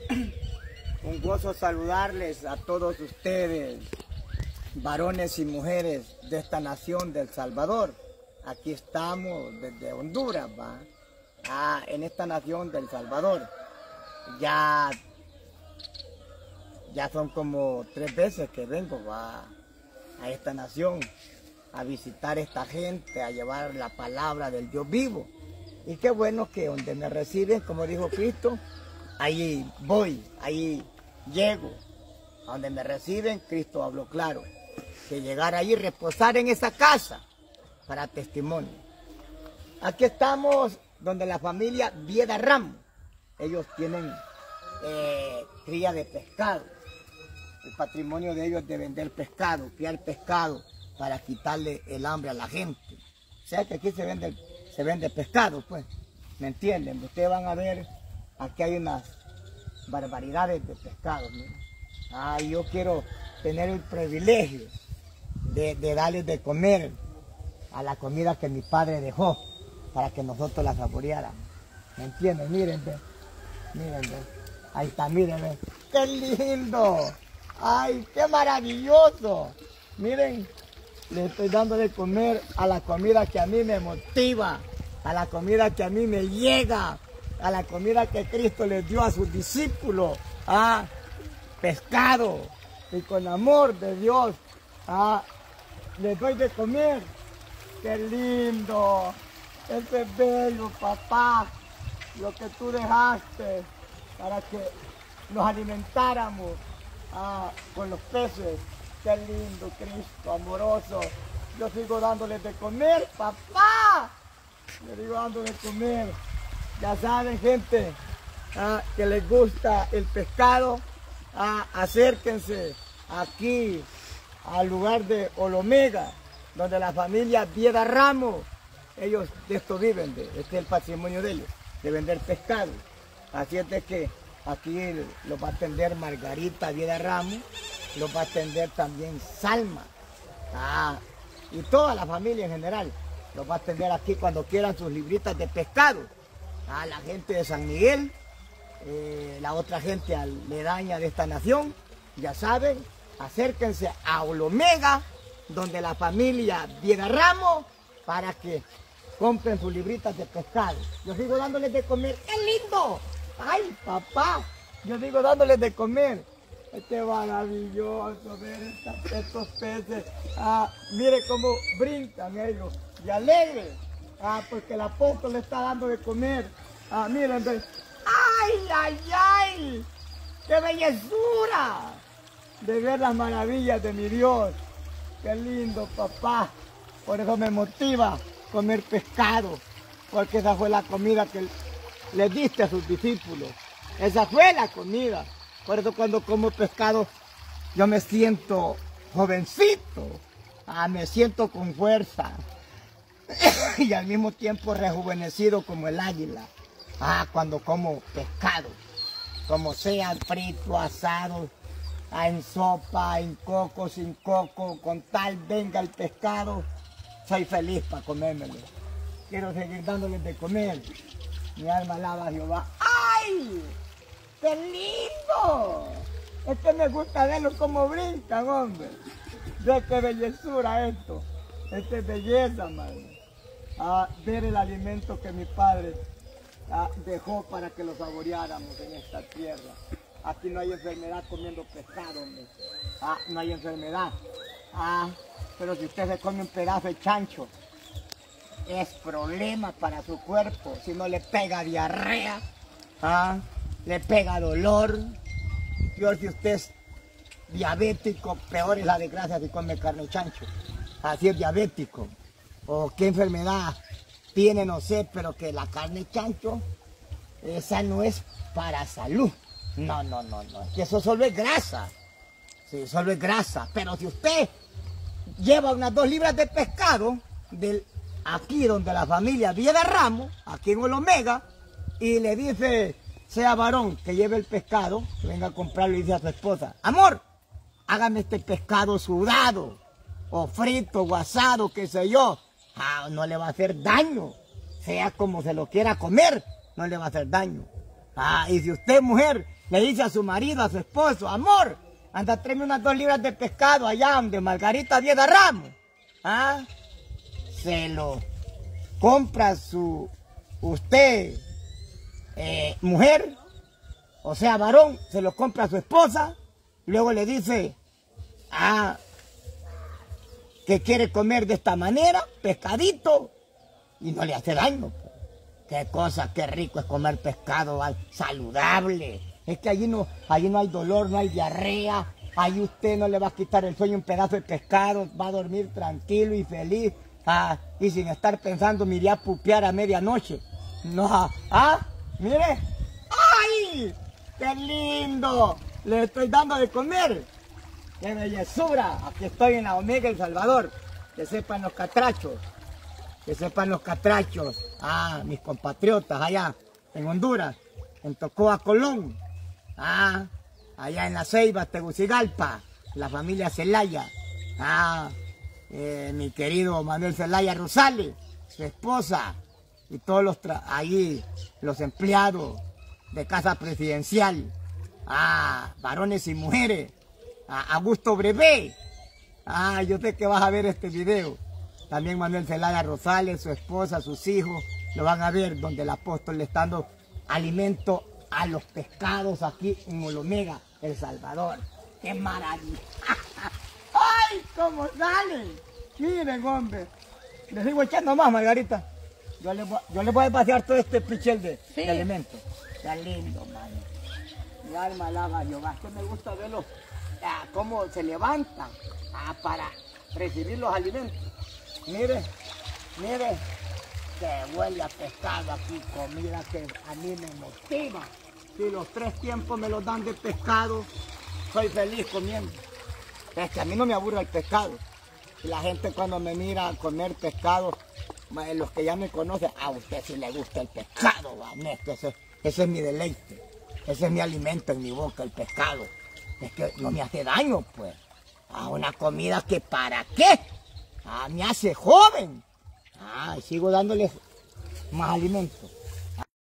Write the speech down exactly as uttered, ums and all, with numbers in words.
Un gozo saludarles a todos ustedes, varones y mujeres de esta nación del Salvador. Aquí estamos desde Honduras, ¿va? Ah, en esta nación del Salvador. Ya, ya son como tres veces que vengo, ¿va? A esta nación, a visitar a esta gente, a llevar la palabra del Dios vivo. Y qué bueno que donde me reciben, como dijo Cristo, ahí voy, ahí llego. A donde me reciben, Cristo habló claro. Que llegar ahí, reposar en esa casa para testimonio. Aquí estamos donde la familia Vieda Ramos. Ellos tienen eh, cría de pescado. El patrimonio de ellos es de vender pescado, criar pescado para quitarle el hambre a la gente. O sea que aquí se vende, se vende pescado, pues. ¿Me entienden? Ustedes van a ver, aquí hay unas barbaridades de pescado. Mira. Ah, yo quiero tener el privilegio de, de darles de comer a la comida que mi padre dejó para que nosotros la saboreáramos. ¿Me entienden? Miren, ve. Miren, ve. Ahí está, miren, ve. ¡Qué lindo! ¡Ay, qué maravilloso! Miren, le estoy dando de comer a la comida que a mí me motiva, a la comida que a mí me llega, a la comida que Cristo les dio a sus discípulos. Ah, pescado. Y con amor de Dios, ah, les doy de comer. ¡Qué lindo! Ese es bello, papá, lo que tú dejaste para que nos alimentáramos ah, con los peces. ¡Qué lindo, Cristo, amoroso! Yo sigo dándoles de comer, papá. Le sigo dando de comer. Ya saben, gente, ah, que les gusta el pescado, ah, acérquense aquí al lugar de Olomega, donde la familia Vieda Ramos, ellos de esto viven, de, este es el patrimonio de ellos, de vender pescado. Así es de que aquí los va a atender Margarita Vieda Ramos, los va a atender también Salma, ah, y toda la familia en general, los va a atender aquí cuando quieran sus libritas de pescado. A la gente de San Miguel, eh, la otra gente aledaña de esta nación, ya saben, acérquense a Olomega, donde la familia Vieda Ramos, para que compren sus libritas de pescado. Yo sigo dándoles de comer. ¡Qué lindo! ¡Ay, papá! Yo sigo dándoles de comer. Este maravilloso ver esta, estos peces. Ah, mire cómo brincan ellos. Y alegres. Ah, porque el apóstol le está dando de comer. Ah, miren. Ve. ¡Ay, ay, ay! ¡Qué bellezura! De ver las maravillas de mi Dios. ¡Qué lindo, papá! Por eso me motiva comer pescado, porque esa fue la comida que le diste a sus discípulos. Esa fue la comida. Por eso cuando como pescado, yo me siento jovencito, ah, me siento con fuerza y al mismo tiempo rejuvenecido como el águila. Ah, cuando como pescado, como sea frito, asado, en sopa, en coco, sin coco, con tal venga el pescado, soy feliz para comérmelo. Quiero seguir dándoles de comer. Mi alma alaba a Jehová. ¡Ay! ¡Qué lindo! Es que me gusta verlos como brincan, hombre. Ve qué bellezura esto. Esta es belleza, madre. Ah, ver el alimento que mi padre ah, dejó para que lo saboreáramos en esta tierra. Aquí no hay enfermedad comiendo pescado, hombre. Ah, no hay enfermedad. Ah, pero si usted se come un pedazo de chancho, es problema para su cuerpo. Si no le pega diarrea, ah, le pega dolor. Peor si usted es diabético, peor es la desgracia si come carne de chancho. Así es diabético. O qué enfermedad tiene, no sé, pero que la carne de chancho, esa no es para salud. No, no, no, no. Que eso solo es grasa. Sí, solo es grasa. Pero si usted lleva unas dos libras de pescado, del, aquí donde la familia Vieda Ramos, aquí en Olomega, y le dice, sea varón, que lleve el pescado, que venga a comprarlo y dice a su esposa, amor, hágame este pescado sudado, o frito, o asado, qué sé yo. Ah, no le va a hacer daño. Sea como se lo quiera comer, no le va a hacer daño. Ah, y si usted, mujer, le dice a su marido, a su esposo, amor, anda a traerme unas dos libras de pescado allá donde Margarita Vieda Ramos. ¿Ah? Se lo compra su, usted, eh, mujer, o sea, varón, se lo compra a su esposa, luego le dice, ah, que quiere comer de esta manera, pescadito, y no le hace daño. Qué cosa, qué rico es comer pescado saludable. Es que allí no, allí no hay dolor, no hay diarrea. Ahí usted no le va a quitar el sueño un pedazo de pescado, va a dormir tranquilo y feliz. Ah, y sin estar pensando, me iré a pupear a medianoche. No, ah, mire. ¡Ay! ¡Qué lindo! Le estoy dando de comer. ¡Qué bellezura! Aquí estoy en la Omega El Salvador. Que sepan los catrachos. Que sepan los catrachos. Ah, mis compatriotas allá en Honduras. En Tocoa, Colón. Ah, allá en La Ceiba, Tegucigalpa. La familia Zelaya. Ah, eh, mi querido Manuel Zelaya Rosales. Su esposa. Y todos los allí, los empleados de Casa Presidencial. Ah, varones y mujeres. Ah, Augusto Brevé. Ah, yo sé que vas a ver este video. También Manuel Zelaya Rosales, su esposa, sus hijos, lo van a ver donde el apóstol le está dando alimento a los pescados aquí en Olomega, El Salvador. ¡Qué maravilla! ¡Ay, cómo salen! Miren, hombre. Les sigo echando más, Margarita. Yo les voy, yo les voy a pasear todo este pichel de, sí. de alimentos. Está lindo, man. Mi alma alaba a Jehová. Es que me gusta verlos, ah, cómo se levantan ah, para recibir los alimentos. Mire, mire, que huele a pescado aquí, comida que a mí me motiva. Si los tres tiempos me los dan de pescado, soy feliz comiendo. Es que a mí no me aburre el pescado. Y la gente cuando me mira comer pescado, los que ya me conocen, a usted sí le gusta el pescado, ¿va? Ese, ese es mi deleite, ese es mi alimento en mi boca, el pescado. Es que no me hace daño, pues. A una comida que ¿para qué? Ah, me hace joven. Ah, y sigo dándoles más alimentos.